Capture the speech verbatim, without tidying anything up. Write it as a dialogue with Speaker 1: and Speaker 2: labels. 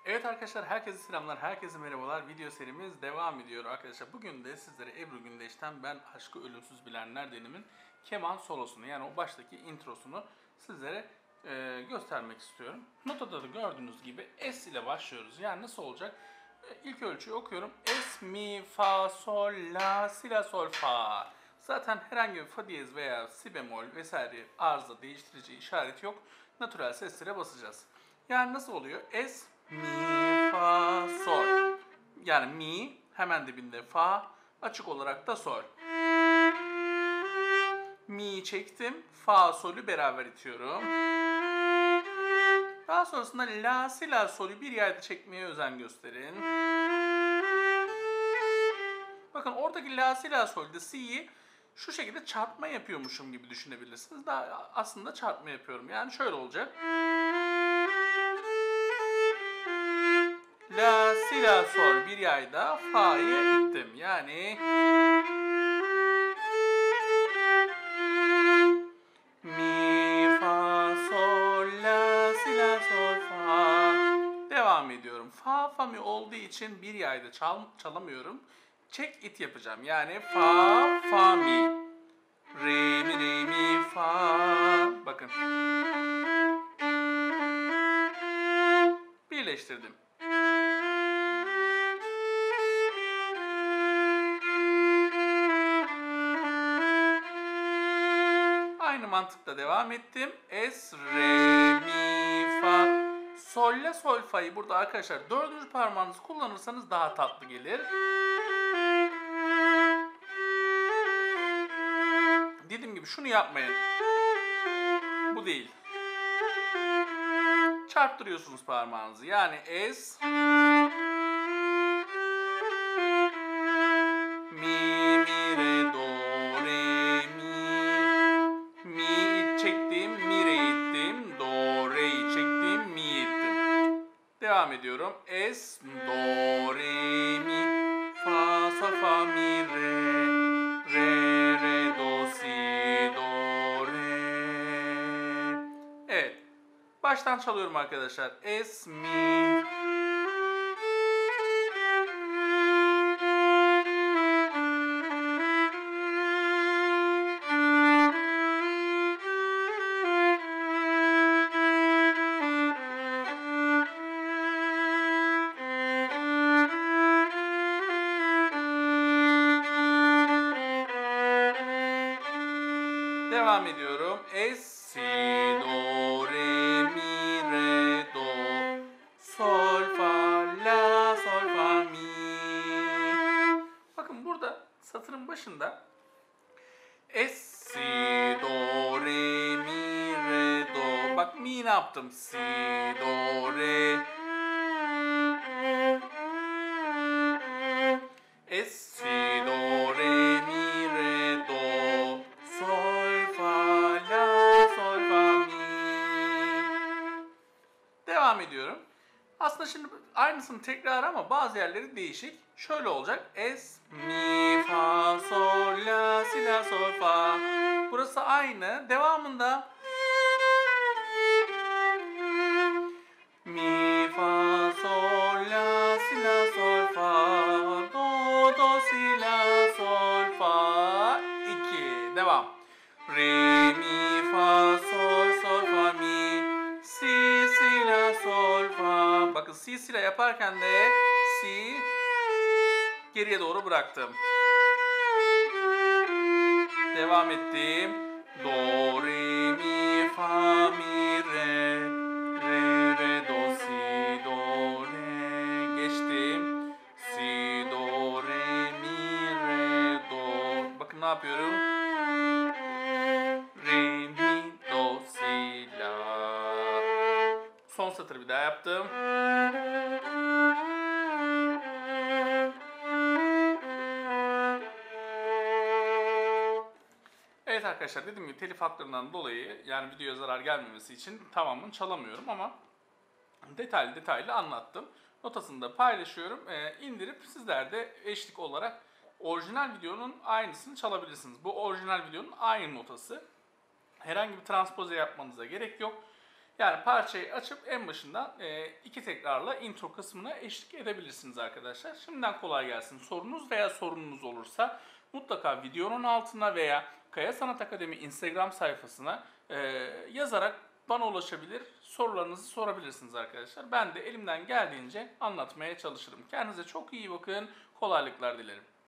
Speaker 1: Evet arkadaşlar, herkese selamlar, herkese merhabalar. Video serimiz devam ediyor arkadaşlar. Bugün de sizlere Ebru Gündeş'ten Ben Aşkı Ölümsüz Bilenler Denim'in keman solosunu, yani o baştaki introsunu sizlere e, göstermek istiyorum. Notada da gördüğünüz gibi S ile başlıyoruz. Yani nasıl olacak? E, ilk ölçüyü okuyorum. S, mi, fa, sol, la, si, la, sol, fa. Zaten herhangi bir fa diyez veya si bemol vesaire arıza değiştirici işareti yok. Natural seslere basacağız. Yani nasıl oluyor? S, mi, fa, sol. Yani mi, hemen dibinde fa, açık olarak da sol. Mi çektim, fa, solü beraber itiyorum. Daha sonrasında la, si, la, solü bir yerde çekmeye özen gösterin. Bakın oradaki la, si, la, solde si'yi şu şekilde çarpma yapıyormuşum gibi düşünebilirsiniz. Daha aslında çarpma yapıyorum. Yani şöyle olacak. La, si, la, sol bir yayda fa'yı ittim. Yani mi, fa, sol, la, si, la, sol, fa. Devam ediyorum. Fa, fa, mi olduğu için bir yayda çal, çalamıyorum. Çek it yapacağım. Yani fa, fa, mi. Re, mi, re, mi, fa. Bakın. Birleştirdim. Aynı mantıkla devam ettim. Es, re, mi, fa. Sol, la, sol, fa'yı burada arkadaşlar dördüncü parmağınızı kullanırsanız daha tatlı gelir. Dediğim gibi şunu yapmayın. Bu değil. Çarptırıyorsunuz parmağınızı. Yani es, mi, mi, re, do, re, mi. Mi çektim, mi, re ittim, do, re'yi çektim, mi ittim. Devam ediyorum. Es, do, re, mi, fa, sol, fa, mi, re, re, re, do, si, do, re. Evet. Baştan çalıyorum arkadaşlar. Es, mi. Devam ediyorum. Es, si, do, re, mi, re, do, sol, fa, la, sol, fa, mi. Bakın burada satırın başında es, si, do, re, mi, re, do. Bak mi ne yaptım? Si, do, re. Es, si, do, re, mi, re, do. Sol, fa, la, sol, fa, mi. Devam ediyorum. Aslında şimdi aynısını tekrar ama bazı yerleri değişik. Şöyle olacak. Es, mi, fa, sol, la, si, la, sol, fa. Burası aynı. Devamında mi, fa, sol, la, si, la, sol, fa. Do, do, si, la, sol, fa. iki. Devam. Re, mi, fa, sol, sol, fa, mi. Si, si, la, sol, fa. Bakın si, si, la yaparken de si geriye doğru bıraktım. Devam ettim. Do, re, mi, fa, mi, re. Re, re, do, si, do, re. Geçtim. Si, do, re, mi, re, do. Bakın ne yapıyorum? Re, mi, do, si, la. Son satırı bir daha yaptım. Evet arkadaşlar, dediğim gibi telif haklarından dolayı, yani videoya zarar gelmemesi için tamamını çalamıyorum ama detaylı detaylı anlattım. Notasını da paylaşıyorum. Ee, indirip sizler de eşlik olarak orijinal videonun aynısını çalabilirsiniz. Bu orijinal videonun aynı notası. Herhangi bir transpoze yapmanıza gerek yok. Yani parçayı açıp en başından e, iki tekrarla intro kısmına eşlik edebilirsiniz arkadaşlar. Şimdiden kolay gelsin. Sorunuz veya sorununuz olursa mutlaka videonun altına veya Kaya Sanat Akademi Instagram sayfasına e, yazarak bana ulaşabilir, sorularınızı sorabilirsiniz arkadaşlar. Ben de elimden geldiğince anlatmaya çalışırım. Kendinize çok iyi bakın, kolaylıklar dilerim.